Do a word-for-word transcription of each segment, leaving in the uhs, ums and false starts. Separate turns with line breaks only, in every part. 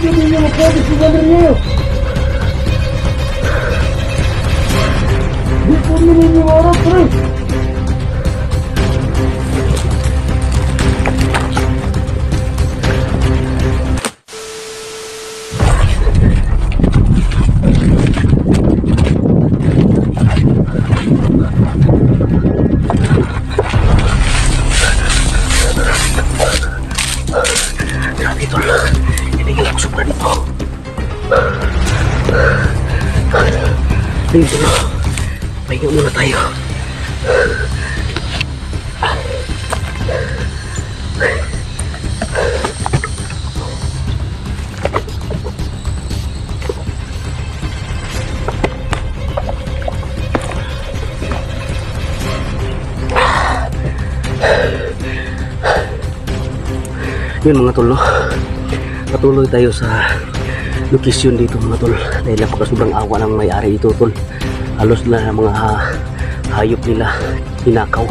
Bigyan ninyo ang kodis ng galing niyo. Di po ninyo oras, pre.
Grabe tol, hindi ko sobra dito. Dito na, pahinga muna tayo. Yun mga tol, no? Patuloy tayo sa location dito mga tol dahil napaka sobrang awa ng may-ari dito tol. Halos na mga ha hayop nila hinakaw,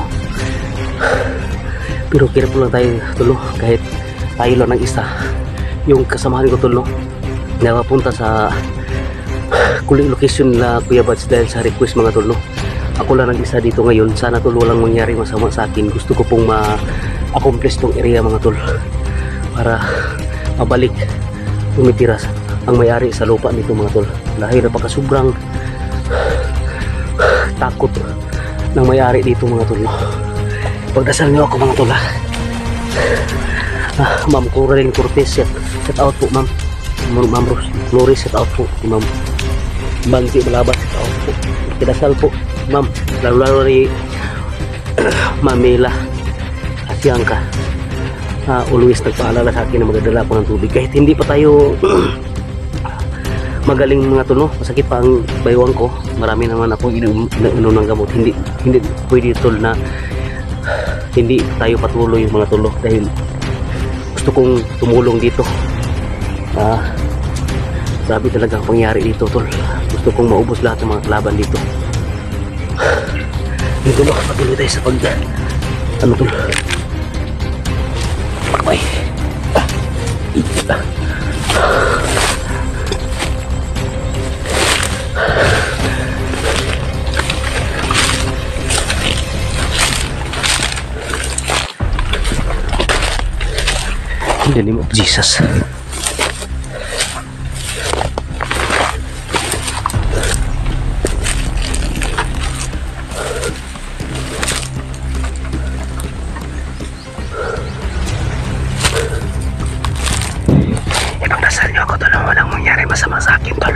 pero careful lang tayo tol, no? Kahit tayo lang ng isa, yung kasamahan ko tol, no? Napapunta sa kuling location nila Kuya Buds dahil sa request mga tol, no? Ako lang nag-isa dito ngayon. Sana tol walang mangyari masama sa akin. Gusto ko pong ma-accomplish tong area mga tol para mabalik tumitiras ang may-ari sa lupa nito mga tol. Dahil napaka sobrang takot ng may-ari dito mga tol. Pagdasal niyo ako mga tol, ha? Ah, Ma'am Coraline Cortez, set out po ma'am. Ma'am Flores, set out po. Ma'am Bangki Malabat, set out po. Pagdasal po ma'am, lalo-lalo ni Mamela Asyangka. Uh, always nagpaalala sa akin na magdadala ako ng tubig kahit hindi pa tayo magaling mga tol, no? Masakit pa ang baywang ko. Marami naman ako inom ng gamot. Hindi hindi pwede tol na hindi tayo patuloy mga tol, no? Dahil gusto kong tumulong dito. Ah, grabe talaga ang pangyari dito tol. Gusto kong maubos lahat ng mga kalaban dito. Dito ba patuloy tayo sa pag ano tol? Ay. Ah. In the name of Jesus. Ipagdasal niyo ako tol, walang mangyari masama sa akin tol.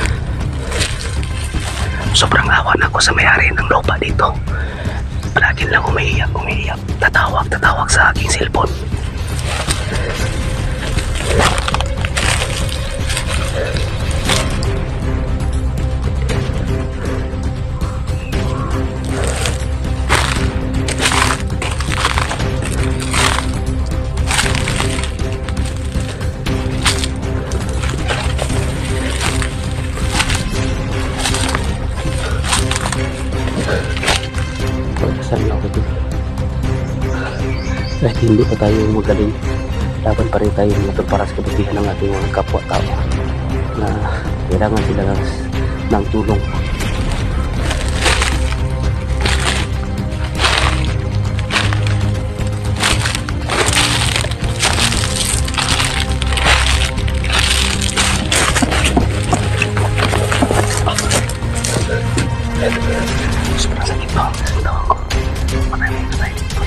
Sobrang awa na ako sa may-ari ng lupa dito. Palagi lang umiiyak, umiiyak. Tatawag, tatawag sa aking cellphone. Pagkasabi ako dito. Kahit hindi pa tayo magaling, laban pa rin tayo mga tol para sa kabutihan ng ating mga kapwa-tao na kailangan sila ng tulong. Sobrang sakit po ang tawa ko. Patay mo na tayo dito.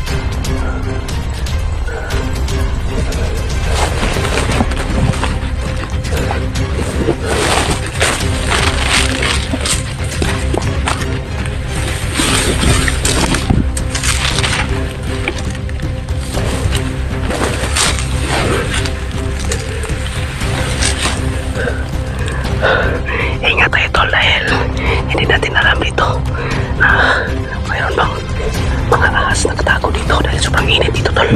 Ingat tayo tol dahil hindi natin alam dito na mayroon bang mga ahas na katago dito dahil sobrang init dito tol.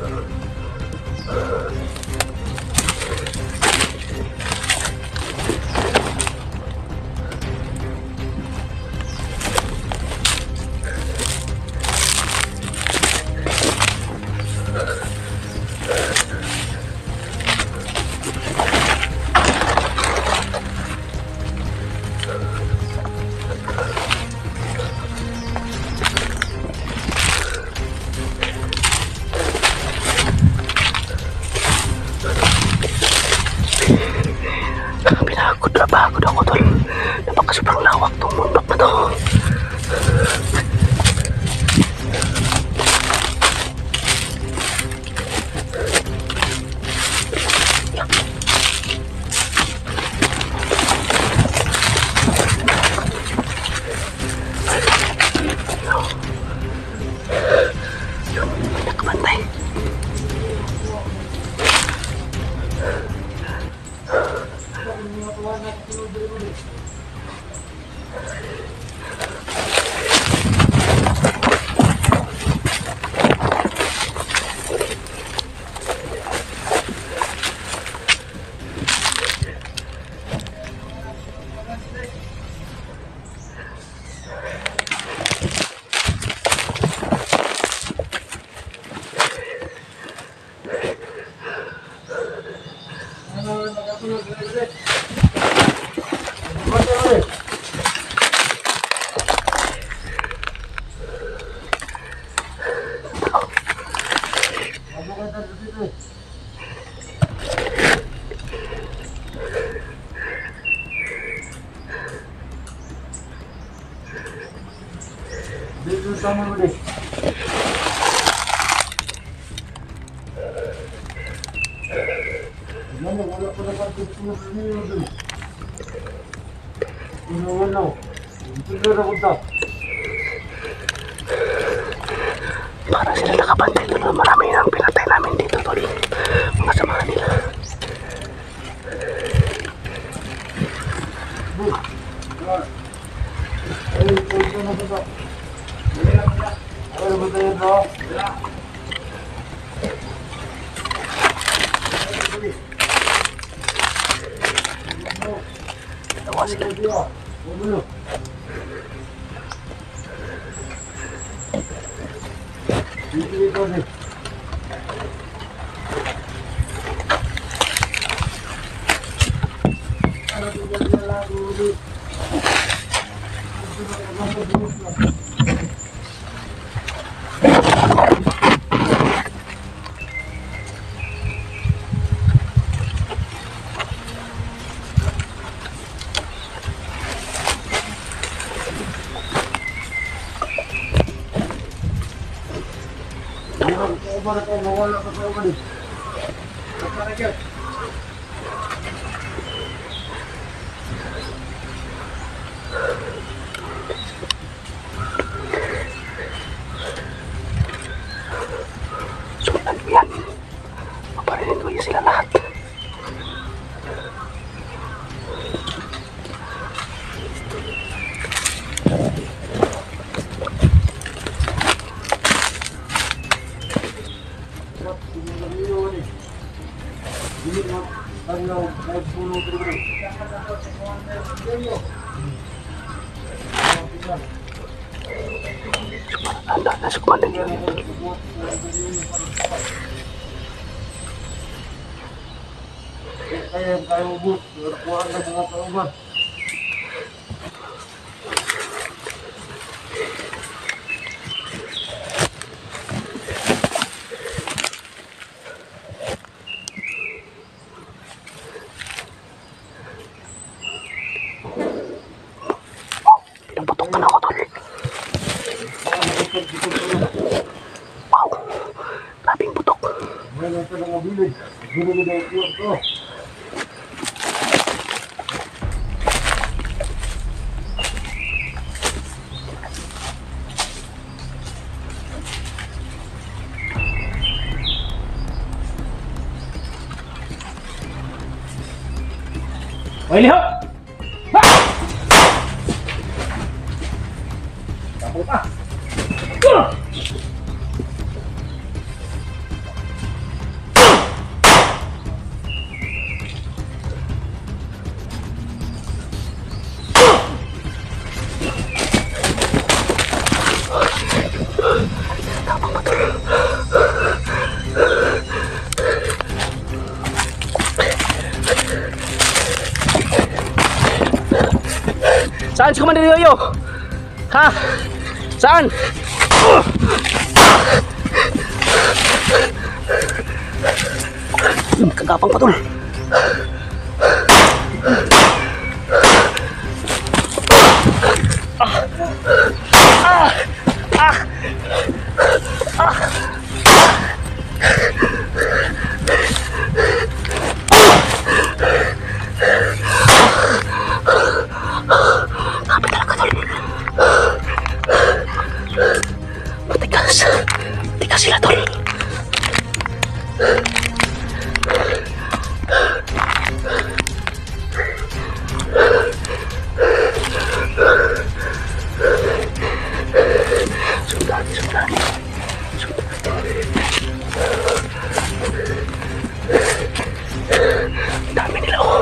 Pinagod na pagod ako tol. Napaka sobrang lawak tong bundok na to. Nakabantay.
Dito sama mo deh. Ano wala pa dapat dito niyo dun. Ano wala. Dito na punta.
Para sila nakabantay doon. Marami nang pinatay namin dito tol. Mga samahan nila.
Ay, punta na ba? Ano ba tayo no?
Tawa sila.
Ano? Dito dito deh. Ano tinggal na lang dulu. Para tayo mawala ka sa ulit. Para ka.
Sundan mo yan. Maparinin ko yan sila lahat. Anda, nasa kumandan yun.
Kaya tayo ubus, nakuha ng mga kauban.
Pinaputok ka na ako tol. Wow, grabing putok.
Meron ka ng mabilig. Bilog na ito ito.
Oi, lihat. Kamu apa?
Saan si Commander Yoyo? Ha? Saan? Uh! Hmm, kagapang pa tol. Kapit talaga tol. Matigas. Matigas sila tol. Sudah, sudah. Dami nila oh.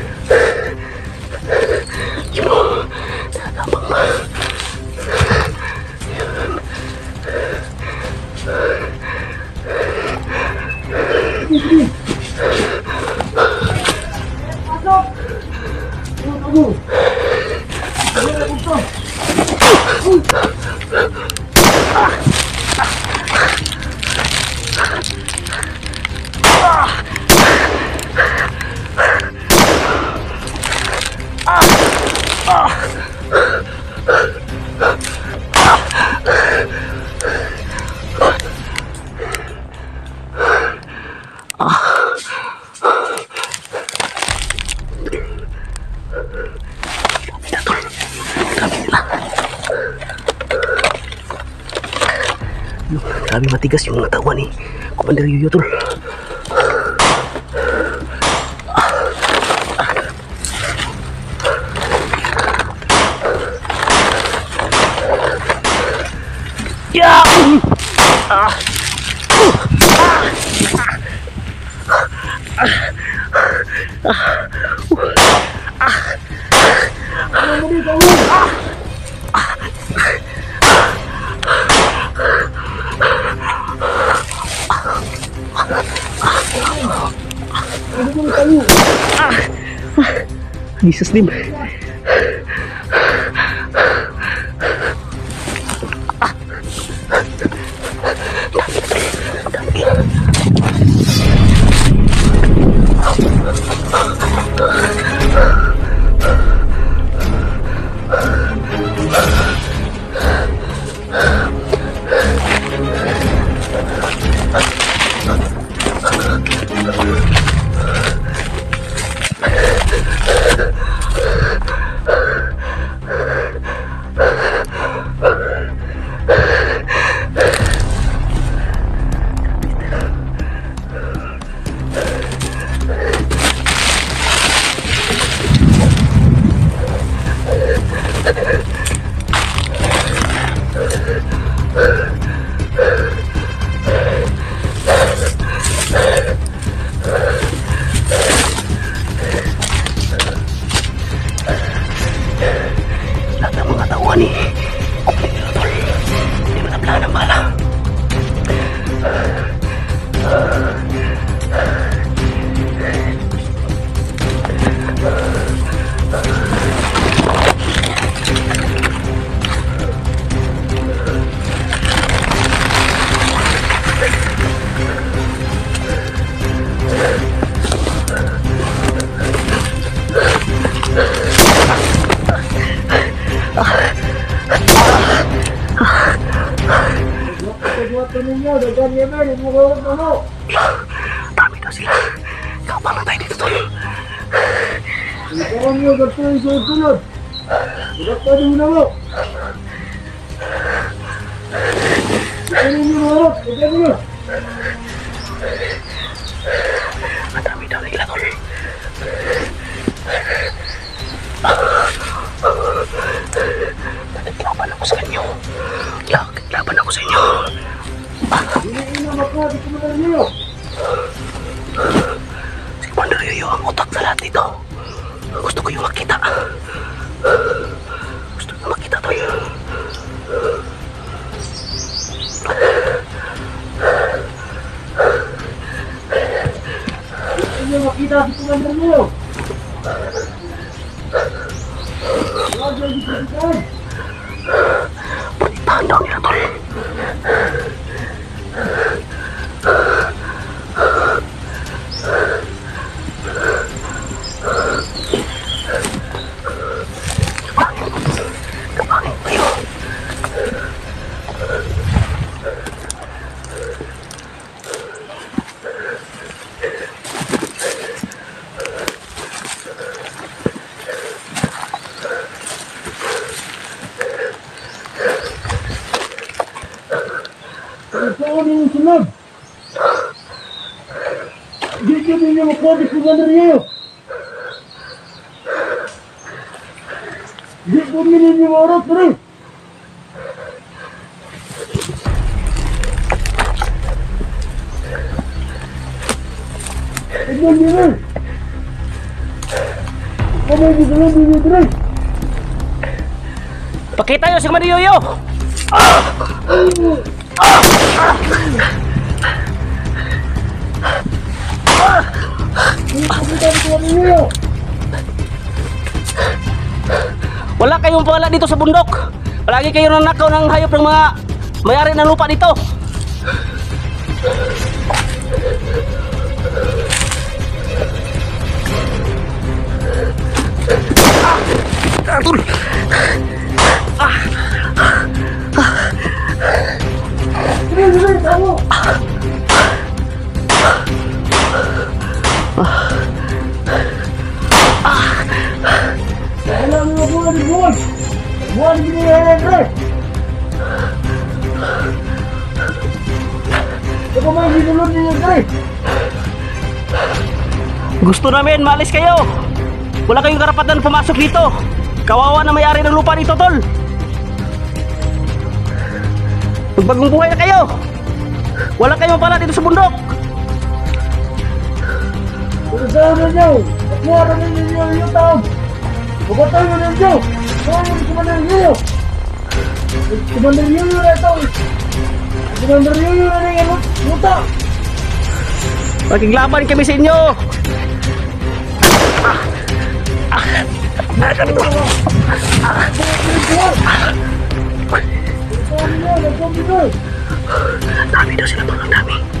Yun oh. Nakakabang pa. Grabe matigas yung mga tawa ni Commander Yoyo tol. Ya. Ah. Jesus dim. Lahat ng mga tawa ni Commander tol, hindi matabla ng bala. Dami daw sila. Kapang lang tayo dito tol.
Ikaw nyo, gato yung sunod-sunod. Gato tayo muna mo. Ikaw nyo mo, ikaw nyo.
Ang dami daw nila tol. Laban ako sa inyo. Laban ako sa inyo.
Hindi na maka, di ko muna nyo.
Si Commander Yoyo ang utak sa lahat dito. Gusto ko yung makita. Gusto ko yung makita tol.
Hindi makita si Commander nyo. Radyo
Puntahan daw nila, tol. Kapangin kayo.
Saan yung sunod? Dito ninyo makuha di commander niyo. Dito ninyo maurot rin. Tignan niyo rin. Kamay di ka lang ninyo rin.
Pakita nyo si Commander Yoyo! Wala kayong pala dito sa bundok. Palagi kayo nanakaw ng hayop ng mga may-ari ng lupa dito. Ah! Atul! Ah!
Sige, sige, kamu. Kailangan mo buwan di buwan. Buwan di buwan, Andre. Ito may hinulod niyo, Andre.
Gusto namin maalis kayo. Wala kayong karapatan pumasok dito. Kawawa na may-ari ng lupa dito, tol. Magbagong buhay na kayo. Wala kayong pala dito sa bundok.
Pagkasahan na niyo. Pagkuha na ninyo yung taon. Pagkatay mo ninyo. Pagkuha mo si Commander Yoyo. Commander Yoyo na ito. Commander Yoyo na rin yung luta.
Magiglaban kami sa inyo. Ah! Ah! Ah! Sabi ko. Ah!
Pagkasahan niyo. Nagpapagay.
Dami daw sila, tol. Ang dami.